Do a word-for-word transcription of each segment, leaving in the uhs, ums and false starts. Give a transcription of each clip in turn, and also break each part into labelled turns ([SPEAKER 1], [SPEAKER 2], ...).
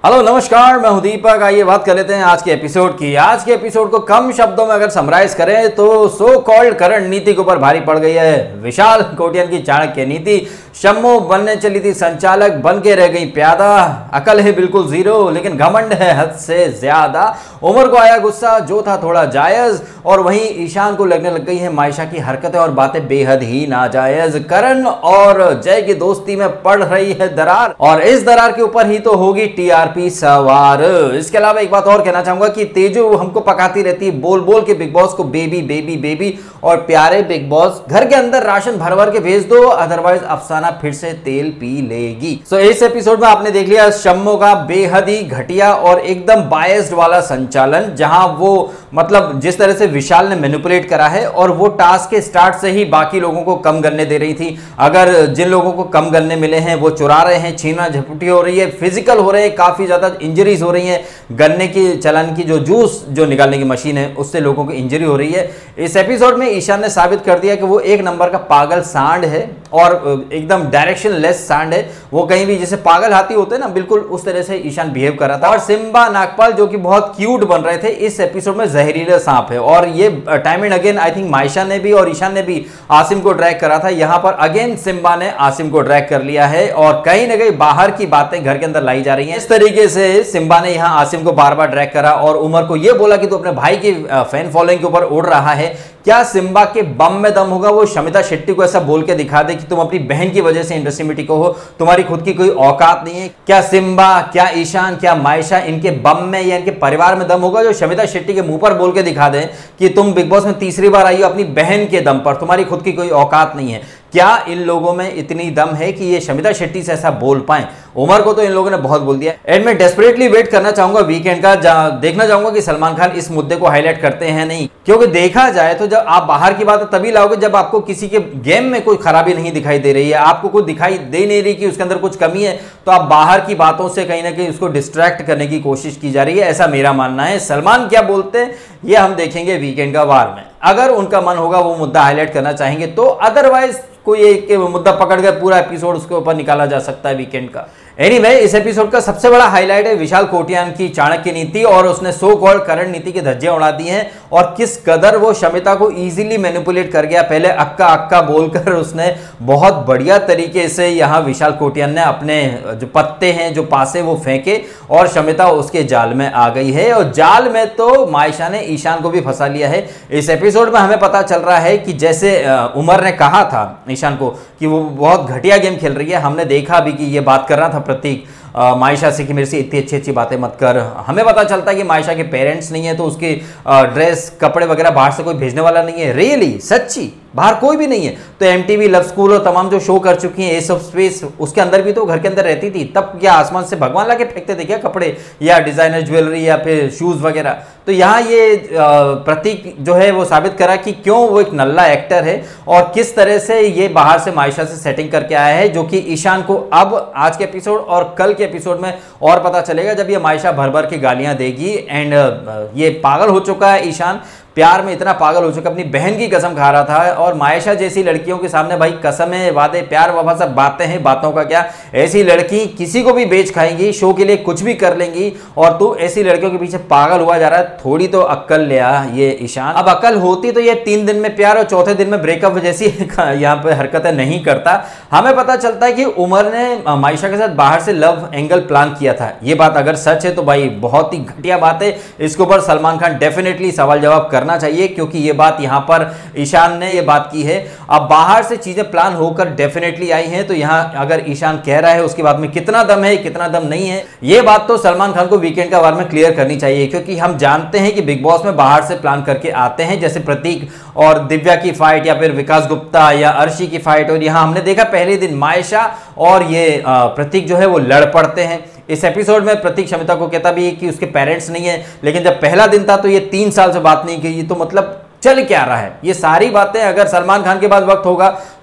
[SPEAKER 1] Hello नमस्कार, मैं हूं दीपक। आइए बात कर लेते हैं आज के एपिसोड की। आज के एपिसोड को कम शब्दों में अगर समराइज करें तो सो कॉल्ड करंट नीति के ऊपर भारी पड़ गई है। विशाल कोटियन की चाणक्य नीति, शम्मो बनने चली थी संचालक, बन के रह गई प्यादा। अकल है बिल्कुल जीरो लेकिन घमंड है हद से ज्यादा। उमर को आया गुस्सा जो था थोड़ा जायज, और वहीं ईशान को लगने लग गई है मायशा की हरकतें और बातें बेहद ही नाजायज। करण और जय की दोस्ती में पड़ रही है दरार, और इस दरार के ऊपर ही तो होगी टीआरपी सवार। इसके अलावा एक बात और कहना चाहूंगा कि तेजू हमको पकाती रहती है बोल बोल के बिग बॉस को बेबी बेबी बेबी, और प्यारे बिग बॉस घर के अंदर राशन भर भर के भेज दो, अदरवाइज अफसाना फिर से तेल पी लेगी। सो so, इस एपिसोड में आपने देख लिया शम्मो का बेहद ही घटिया और एकदम बायस्ड वाला संचालन, जहां वो मतलब जिस तरह से विशाल ने मैनिपुलेट करा है, और वो टास्क के स्टार्ट से ही बाकी लोगों को कम गन्ने दे रही थी। अगर जिन लोगों को कम गन्ने मिले हैं वो चुरा रहे हैं, छीना झपटी हो रही है, फिजिकल हो रहे हैं, काफी ज्यादा इंजरीज हो रही हैं। गन्ने की चलन की जो जूस जो निकालने की मशीन है उससे लोगों को इंजरी हो रही है। इस एपिसोड में ईशान ने साबित कर दिया कि वो एक नंबर का पागल सांड है, और एकदम डायरेक्शन लेस सांड है। वो कहीं भी जैसे पागल हाथी होते हैं ना, बिल्कुल उस तरह से ईशान बिहेव कर रहा था। और सिम्बा नागपाल जो कि बहुत क्यूट बन रहे थे, इस एपिसोड में जहरीला सांप है। और ये time and again I think Maisha ने भी और ईशान ने भी आसिम को ड्रैग करा था। यहां पर अगेन सिम्बा ने आसिम को ड्रैग कर लिया है, और कहीं ना कहीं बाहर की बातें घर के अंदर लाई जा रही हैं। इस तरीके से सिम्बा ने यहां आसिम को बार बार ड्रैग करा और उमर को यह बोला कि तू अपने भाई की फैन फॉलोइंग के ऊपर उड़ रहा है। क्या सिम्बा के बम में दम होगा? वो शमिता शेट्टी को ऐसा बोल के दिखा दे कि तुम अपनी बहन की वजह से इंडस्ट्री में टिको हो, तुम्हारी खुद की कोई औकात नहीं है। क्या सिम्बा, क्या ईशान, क्या मायशा, इनके बम में या इनके परिवार में दम होगा जो शमिता शेट्टी के मुंह पर बोल के दिखा दे कि तुम बिग बॉस में तीसरी बार आई हो अपनी बहन के दम पर, तुम्हारी खुद की कोई औकात नहीं है? क्या इन लोगों में इतनी दम है कि ये शमिता शेट्टी से ऐसा बोल पाए? उमर को तो इन लोगों ने बहुत बोल दिया। एंड मैं डेस्परेटली वेट करना चाहूंगा वीकेंड का, देखना चाहूंगा कि सलमान खान इस मुद्दे को हाईलाइट करते हैं नहीं। क्योंकि देखा जाए तो जब आप बाहर की बात तभी लाओगे जब आपको किसी के गेम में कोई खराबी नहीं दिखाई दे रही है, आपको कोई दिखाई दे नहीं रही कि उसके अंदर कुछ कमी है, तो आप बाहर की बातों से कहीं ना कहीं उसको डिस्ट्रैक्ट करने की कोशिश की जा रही है। ऐसा मेरा मानना है। सलमान क्या बोलते हैं ये हम देखेंगे वीकेंड का वार में। अगर उनका मन होगा वो मुद्दा हाईलाइट करना चाहेंगे तो, अदरवाइज कोई एक मुद्दा पकड़ कर पूरा एपिसोड उसके ऊपर निकाला जा सकता है वीकेंड का। एनीवे anyway, इस एपिसोड का सबसे बड़ा हाईलाइट है विशाल कोटियान की चाणक्य नीति, और उसने सो कॉल्ड करंट नीति की धज्जियां उड़ा दी हैं, और किस कदर वो शमिता को इजीली मैनिपुलेट कर गया। पहले अक्का अक्का बोलकर उसने बहुत बढ़िया तरीके से यहाँ विशाल कोटियान ने अपने जो पत्ते हैं, जो पासे, वो फेंके, और शमिता उसके जाल में आ गई है। और जाल में तो मायशा ने ईशान को भी फंसा लिया है। इस एपिसोड में हमें पता चल रहा है कि जैसे उमर ने कहा था ईशान को कि वो बहुत घटिया गेम खेल रही है, हमने देखा भी कि ये बात कर रहा था प्रतीक मायशा से कि मेरे से इतनी अच्छी अच्छी बातें मत कर। हमें पता चलता है कि मायशा के पेरेंट्स नहीं है, तो उसके ड्रेस कपड़े वगैरह बाहर से कोई भेजने वाला नहीं है। रियली सच्ची बाहर कोई भी नहीं है। तो एमटीवी, लव स्कूल और तमाम जो शो कर चुकी हैं, एस ऑफ स्पेस, उसके अंदर भी तो घर के अंदर रहती थी। तब क्या आसमान से भगवान लाके फेंकते थे क्या कपड़े या डिजाइनर ज्वेलरी या फिर शूज वगैरह? तो यहाँ ये प्रतीक जो है वो साबित करा कि क्यों वो एक नल्ला एक्टर है, और किस तरह से ये बाहर से मायशा से सेटिंग करके आया है, जो कि ईशान को अब आज के एपिसोड और कल के एपिसोड में और पता चलेगा जब ये मायशा भर भर के गालियां देगी। एंड ये पागल हो चुका है ईशान, प्यार में इतना पागल हो चुका, अपनी बहन की कसम खा रहा था। और मायशा जैसी लड़कियों के सामने भाई कसमें, वादे, प्यार, वफा सब बातें हैं, बातों का क्या। ऐसी लड़की किसी को भी बेच खाएंगी, शो के लिए कुछ भी कर लेंगी, और तू ऐसी लड़कियों के पीछे पागल हुआ जा रहा है। थोड़ी तो अक्ल ले आ ये ईशान। अब अक्ल होती तो ये तीन दिन में प्यार और चौथे दिन में ब्रेकअप जैसी यहाँ पे हरकतें नहीं करता। हमें पता चलता है कि उमर ने मायशा के साथ बाहर से लव एंगल प्लान किया था। ये बात अगर सच है तो भाई बहुत ही घटिया बात है। इसके ऊपर सलमान खान डेफिनेटली सवाल जवाब करना चाहिए, क्योंकि ये बात यहां पर ईशान ने ये बात की है। अब बाहर से चीजें प्लान होकर डेफिनेटली आई हैं, तो यहां अगर ईशान कह रहा है उसकी बात में कितना दम है, कितना दम नहीं है, ये बात तो सलमान खान को वीकेंड का वार में क्लियर करनी चाहिए। क्योंकि हम जानते हैं कि बिग बॉस में बाहर से प्लान करके आते हैं, जैसे प्रतीक और दिव्या की फाइट, या फिर विकास गुप्ता या अर्शी की फाइट। और यहां हमने देखा पहले दिन मायशा और ये प्रतीक जो है वो लड़ पड़ते हैं। इस एपिसोड में प्रतीक शमिता को कहता भी है कि उसके पेरेंट्स नहीं है, लेकिन जब पहला दिन था तो ये तीन साल से बात नहीं की। तो मतलब चल क्या रहा है? ये सारी बातें अगर सलमान खान के पास वक्त होगा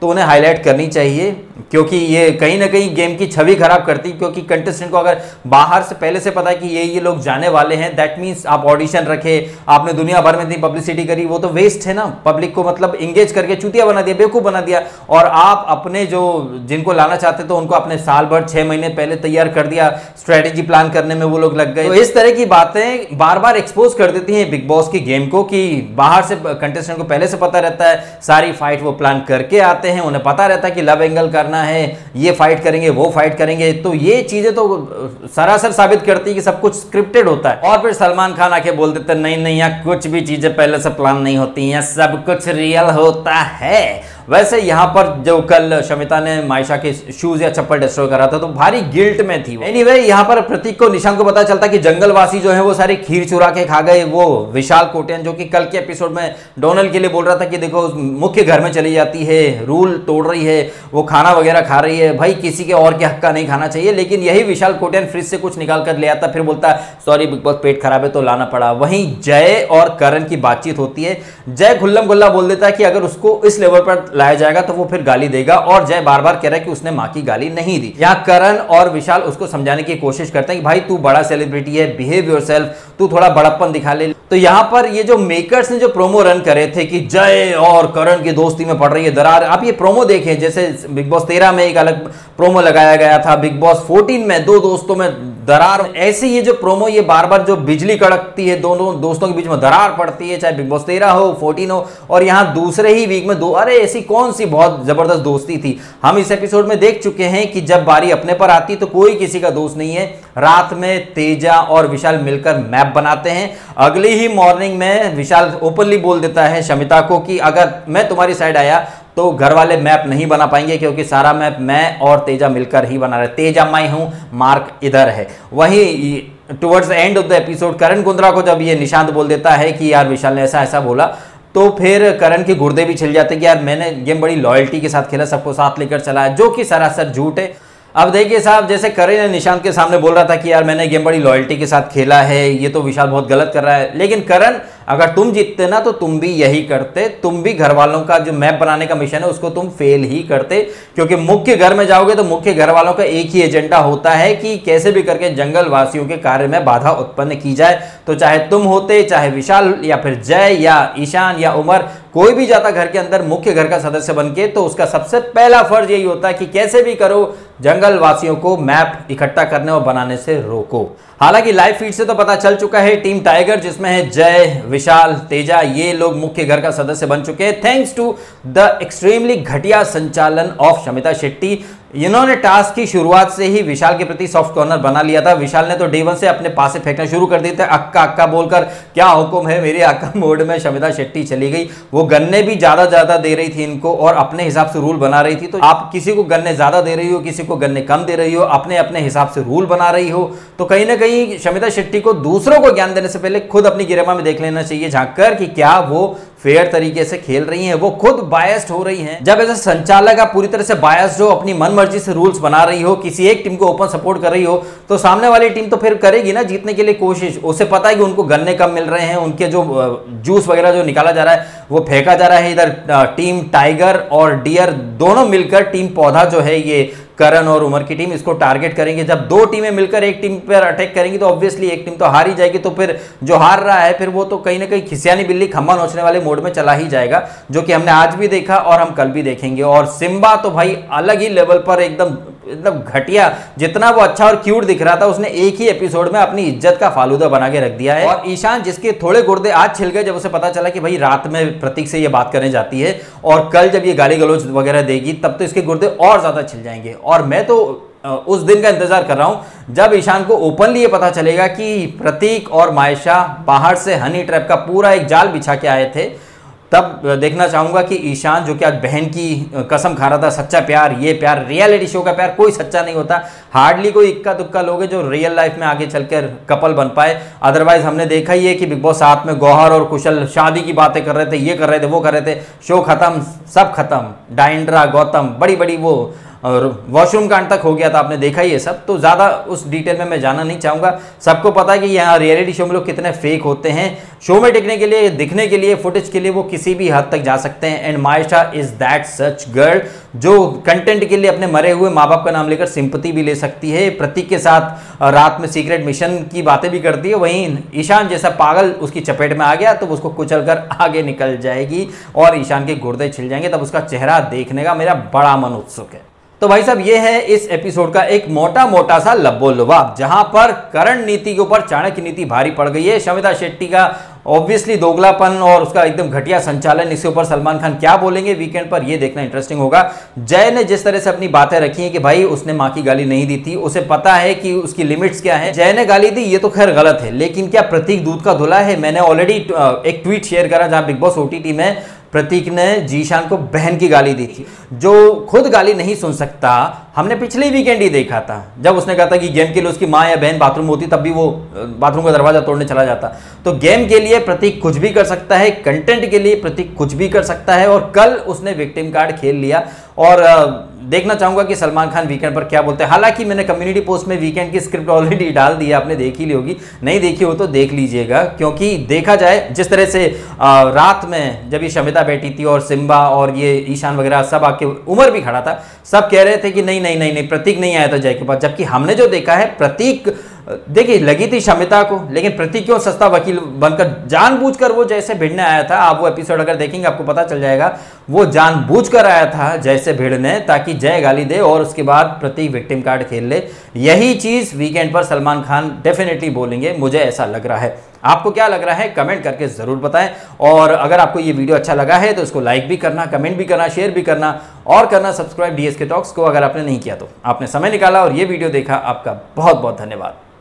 [SPEAKER 1] तो उन्हें हाईलाइट करनी चाहिए, क्योंकि ये कहीं ना कहीं गेम की छवि खराब करती है। क्योंकि कंटेस्टेंट को अगर बाहर से पहले से पता है कि ये ये लोग जाने वाले हैं, दैट मीन्स आप ऑडिशन रखे, आपने दुनिया भर में इतनी पब्लिसिटी करी, वो तो वेस्ट है ना। पब्लिक को मतलब इंगेज करके चूतिया बना दिया, बेवकूफ बना दिया। और आप अपने जो जिनको लाना चाहते तो उनको अपने साल भर छह महीने पहले तैयार कर दिया, स्ट्रेटेजी प्लान करने में वो लोग लग गए। तो इस तरह की बातें बार बार एक्सपोज कर देती हैं बिग बॉस की गेम को, कि बाहर से कंटेस्टेंट को पहले से पता रहता है, सारी फाइट वो प्लान करके आते हैं, उन्हें पता रहता है कि लव एंगल करना है, ये फाइट करेंगे, वो फाइट करेंगे। तो ये चीजें तो सरासर साबित करती है कि सब कुछ स्क्रिप्टेड होता है। और फिर सलमान खान आके बोल देते नहीं नहीं, यहाँ कुछ भी चीजें पहले से प्लान नहीं होती हैं, सब कुछ रियल होता है। वैसे यहाँ पर जो कल शमिता ने मायशा के शूज या चप्पल डिस्ट्रॉय करा था तो भारी गिल्ट में थी। एनीवे anyway, यहाँ पर प्रतीक को निशांत को पता चलता कि जंगलवासी जो है वो सारी खीर चुरा के खा गए। वो विशाल कोटियन जो कि कल के एपिसोड में डोनल्ड के लिए बोल रहा था कि देखो मुख्य घर में चली जाती है, रूल तोड़ रही है, वो खाना वगैरह खा रही है, भाई किसी के और के हक का नहीं खाना चाहिए। लेकिन यही विशाल कोटियन फ्रिज से कुछ निकाल कर ले आता, फिर बोलता सॉरी बिग बॉस पेट खराब है तो लाना पड़ा। वहीं जय और करण की बातचीत होती है, जय खुल्लम खुल्ला बोल देता है कि अगर उसको इस लेवल पर लाया जाएगा तो वो फिर गाली देगा, और जय बार बार कह रहा है कि उसने मां की गाली नहीं दी। यहाँ करण और विशाल उसको समझाने की कोशिश करते हैं कि भाई तू बड़ा सेलिब्रिटी है, बिहेव योरसेल्फ, तू थोड़ा बड़प्पन दिखा ले। तो यहाँ पर ये जो मेकर्स ने जो प्रोमो रन करे थे कि जय और करण की दोस्ती में पड़ रही है दरार, आप ये प्रोमो देखें, जैसे बिग बॉस तेरह में एक अलग प्रोमो लगाया गया था, बिग बॉस फोर्टीन में दो दोस्तों में दरार, ऐसे ये जो प्रोमो ये बार बार जो बिजली कड़कती है, दोनों दोस्तों के बीच में दरार पड़ती है, चाहे बिग बॉस तेरह हो फोर्टीन हो, और यहाँ दूसरे ही वीक में दो, अरे ऐसी कौन सी बहुत जबरदस्त दोस्ती थी। हम इस एपिसोड में देख चुके हैं कि जब बारी अपने पर आती तो कोई किसी का दोस्त नहीं है। रात में तेजा और विशाल मिलकर मैप बनाते हैं, अगली ही मॉर्निंग में विशाल ओपनली बोल देता है शमिता को कि अगर मैं तुम्हारी साइड आया तो घर वाले मैप नहीं बना पाएंगे, क्योंकि सारा मैप मैं और तेजा मिलकर ही बना रहे, तेजा मैं हूं, मार्क इधर है। वहीं towards the end of the episode Karan Kundrra को जब ये निशांत बोल देता है कि यार विशाल ने ऐसा ऐसा बोला, तो फिर करण के गुर्दे भी छिल जाते कि यार मैंने गेम बड़ी लॉयल्टी के साथ खेला, सबको साथ लेकर चला है, जो कि सरासर झूठ है। अब देखिए साहब, जैसे करण ने निशांत के सामने बोल रहा था कि यार मैंने गेम बड़ी लॉयल्टी के साथ खेला है, ये तो विशाल बहुत गलत कर रहा है, लेकिन करण अगर तुम जीतते ना तो तुम भी यही करते, तुम भी घर वालों का जो मैप बनाने का मिशन है उसको तुम फेल ही करते, क्योंकि मुख्य घर में जाओगे तो मुख्य घर वालों का एक ही एजेंडा होता है कि कैसे भी करके जंगल वासियों के कार्य में बाधा उत्पन्न की जाए। तो चाहे तुम होते, चाहे विशाल या फिर जय या ईशान या उमर, कोई भी जाता घर के अंदर मुख्य घर का सदस्य बनके, तो उसका सबसे पहला फर्ज यही होता है कि कैसे भी करो जंगल वासियों को मैप इकट्ठा करने और बनाने से रोको। हालांकि लाइव फीड से तो पता चल चुका है टीम टाइगर, जिसमें है जय, विशाल, तेजा, ये लोग मुख्य घर का सदस्य बन चुके हैं थैंक्स टू द एक्सट्रीमली घटिया संचालन ऑफ शमिता शेट्टी। इन्होंने टास्क की शुरुआत से ही विशाल के प्रति सॉफ्ट कॉर्नर बना लिया था। विशाल ने तो डे वन से अपने पासे फेंकना शुरू कर दिए थे, अक्का अक्का बोलकर, क्या हुक्म है मेरी अक्का मोड में शमिता शेट्टी चली गई। वो गन्ने भी ज्यादा ज्यादा दे रही थी इनको और अपने हिसाब से रूल बना रही थी। तो आप किसी को गन्ने ज्यादा दे रही हो, किसी को गन्ने कम दे रही हो, अपने अपने हिसाब से रूल बना रही हो, तो कहीं ना कहीं शमिता शेट्टी को दूसरों को ज्ञान देने से पहले खुद अपनी गिरेमा में देख लेना चाहिए झांक कर कि क्या वो फेयर तरीके से खेल रही हैं, वो खुद बायस्ड हो रही हैं। जब ऐसे संचालक आप पूरी तरह से बायस्ड हो, अपनी मनमर्जी से रूल्स बना रही हो, किसी एक टीम को ओपन सपोर्ट कर रही हो, तो सामने वाली टीम तो फिर करेगी ना जीतने के लिए कोशिश। उसे पता है कि उनको गन्ने कम मिल रहे हैं, उनके जो जूस वगैरह जो निकाला जा रहा है वो फेंका जा रहा है। इधर टीम टाइगर और डियर दोनों मिलकर टीम पौधा जो है, ये करण और उमर की टीम, इसको टारगेट करेंगे। जब दो टीमें मिलकर एक टीम पर अटैक करेंगी तो ऑब्वियसली एक टीम तो हार ही जाएगी। तो फिर जो हार रहा है फिर वो तो कहीं ना कहीं खिसियानी बिल्ली खम्बा नोचने वाले मोड में चला ही जाएगा, जो कि हमने आज भी देखा और हम कल भी देखेंगे। और सिम्बा तो भाई अलग ही लेवल पर एकदम एकदम घटिया, जितना वो अच्छा और क्यूट दिख रहा था उसने एक ही एपिसोड में अपनी इज्जत का फालूदा बना के रख दिया है। और ईशान, जिसके थोड़े गुर्दे आज छिल गए जब उसे पता चला कि भाई रात में प्रतीक से ये बात करने जाती है और कल जब ये गाली गलौज वगैरह देगी तब तो इसके गुर्दे और ज्यादा छिल जाएंगे। और मैं तो उस दिन का इंतजार कर रहा हूं जब ईशान को ओपनली ये पता चलेगा कि प्रतीक और मायशा बाहर से हनी ट्रैप का पूरा एक जाल बिछा के आए थे। तब देखना चाहूंगा कि ईशान, जो कि आज बहन की कसम खा रहा था, सच्चा प्यार, ये प्यार रियलिटी शो का प्यार कोई सच्चा नहीं होता। हार्डली कोई इक्का दुक्का लोग हैं जो रियल लाइफ में आगे चलकर कपल बन पाए। अदरवाइज हमने देखा ही है कि बिग बॉस साथ में गौहर और कुशल शादी की बातें कर रहे थे, ये कर रहे थे, वो कर रहे थे, शो खत्म, सब खत्म। डायंड्रा, गौतम, बड़ी बड़ी वो और वॉशरूम कांड तक हो गया था, आपने देखा ही ये सब, तो ज़्यादा उस डिटेल में मैं जाना नहीं चाहूँगा। सबको पता है कि यहाँ रियलिटी शो में लोग कितने फेक होते हैं। शो में टिकने के लिए, दिखने के लिए, फुटेज के लिए वो किसी भी हद तक जा सकते हैं। And Maisha is that such girl जो कंटेंट के लिए अपने मरे हुए माँ बाप का नाम लेकर सिंपैथी भी ले सकती है, प्रतीक के साथ रात में सीक्रेट मिशन की बातें भी करती है। वहीं ईशान जैसा पागल उसकी चपेट में आ गया तो उसको कुचल कर आगे निकल जाएगी और ईशान के गुर्दे छिल जाएंगे, तब उसका चेहरा देखने का मेरा बड़ा मन उत्सुक है। तो भाई साहब ये है इस एपिसोड का एक मोटा मोटा सा लब्बो लुबाब, जहां पर करण नीति के ऊपर चाणक्य नीति भारी पड़ गई है। शमिता शेट्टी का ऑब्वियसली दोगलापन और उसका एकदम घटिया संचालन, इसके ऊपर सलमान खान क्या बोलेंगे वीकेंड पर, ये देखना इंटरेस्टिंग होगा। जय ने जिस तरह से अपनी बातें रखी हैं कि भाई उसने मां की गाली नहीं दी थी, उसे पता है कि उसकी लिमिट्स क्या है। जय ने गाली दी ये तो खैर गलत है, लेकिन क्या प्रतीक दूध का धुला है? मैंने ऑलरेडी एक ट्वीट शेयर करा जहां बिग बॉस ओटीटी में प्रतीक ने जीशान को बहन की गाली दी थी। जो खुद गाली नहीं सुन सकता, हमने पिछले वीकेंड ही देखा था जब उसने कहा था कि गेम के लिए उसकी माँ या बहन बाथरूम होती तब भी वो बाथरूम का दरवाजा तोड़ने चला जाता। तो गेम के लिए प्रतीक कुछ भी कर सकता है, कंटेंट के लिए प्रतीक कुछ भी कर सकता है, और कल उसने विक्टिम कार्ड खेल लिया। और देखना चाहूंगा कि सलमान खान वीकेंड पर क्या बोलते हैं। हालांकि मैंने कम्युनिटी पोस्ट में वीकेंड की स्क्रिप्ट ऑलरेडी डाल दी है, आपने देख ही ली होगी, नहीं देखी हो तो देख लीजिएगा। क्योंकि देखा जाए जिस तरह से आ, रात में जब ये शमिता बैठी थी और सिम्बा और ये ईशान वगैरह सब आके, उमर भी खड़ा था, सब कह रहे थे कि नहीं नहीं नहीं नहीं प्रतीक नहीं आया था जय के पास, जबकि हमने जो देखा है प्रतीक, देखिए लगी थी शमिता को, लेकिन प्रतीक क्यों सस्ता वकील बनकर जानबूझकर वो जैसे भिड़ने आया था। आप वो एपिसोड अगर देखेंगे आपको पता चल जाएगा, वो जानबूझकर आया था जैसे भिड़ने ताकि जय गाली दे और उसके बाद प्रतीक विक्टिम कार्ड खेल ले। यही चीज वीकेंड पर सलमान खान डेफिनेटली बोलेंगे, मुझे ऐसा लग रहा है। आपको क्या लग रहा है कमेंट करके जरूर बताएं, और अगर आपको ये वीडियो अच्छा लगा है तो इसको लाइक भी करना, कमेंट भी करना, शेयर भी करना और करना सब्सक्राइब डीएसके टॉक्स को अगर आपने नहीं किया तो। आपने समय निकाला और ये वीडियो देखा, आपका बहुत बहुत धन्यवाद।